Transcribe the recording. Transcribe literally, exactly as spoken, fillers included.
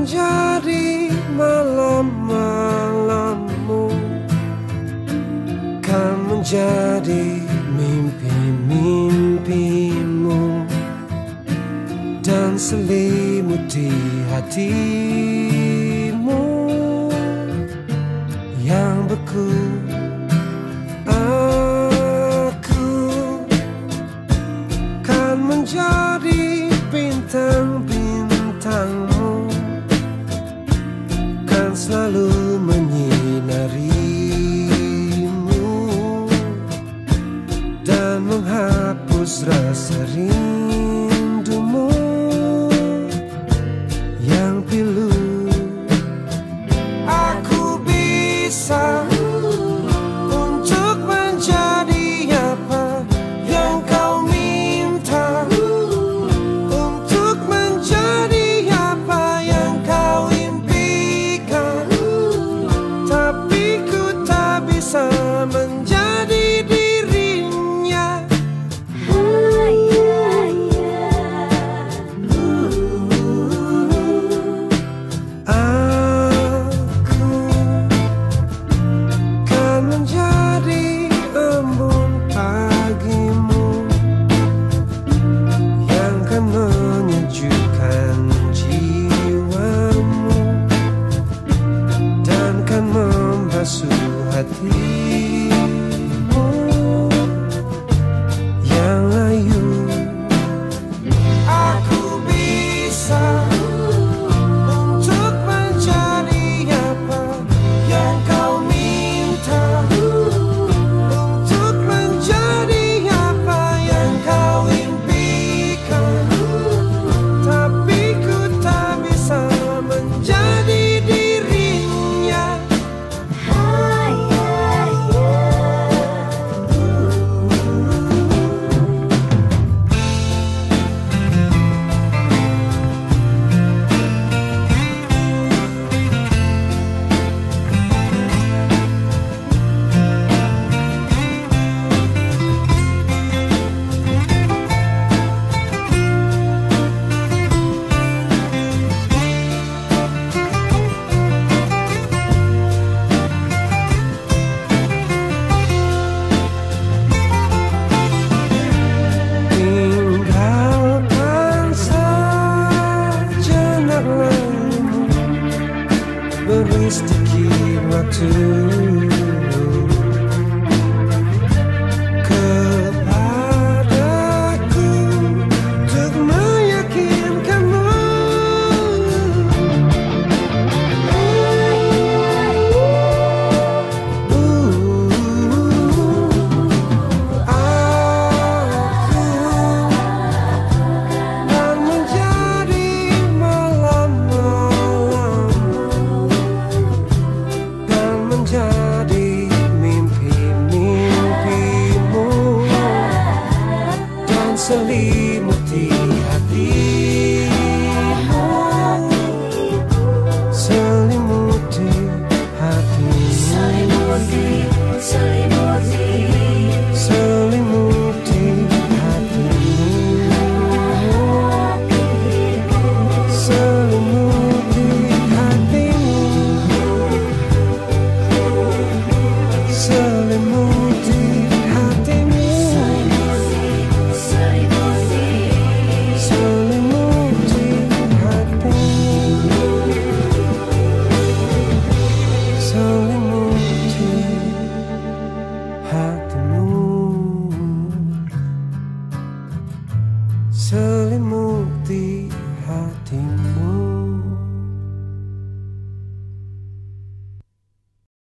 menjadi malam-malammu, kan menjadi mimpi-mimpimu, dan selimuti hatimu yang beku. Aku kan menjadi bintang-bintangmu, kan selalu menyinarimu dan menghapus rasa rindumu yang pilu. Aku bisa untuk menjadi apa yang kau minta, untuk menjadi apa yang kau impikan, tapi ku tak bisa menjadi dirinya. Aku kan menjadi embun pagimu yang kan menyejukkan jiwamu dan kan membasuh hatimu yang layu. Aku bisa untuk menjadi apa yang kau minta, untuk menjadi apa yang kau impikan, tapi ku tak bisa menjadi dirinya. Tinggalkan sejenak lalumu, beri sedikit waktu kepadaku untuk meyakinkanmu. Aku kan menjadi malam-malammu, kan menjadi mimpi-mimpimu, dan selimuti hatimu, selimuti hatimu, selimuti hatimu, selimuti hatimu, selimuti hatimu, selimuti hatimu, selimuti hatimu.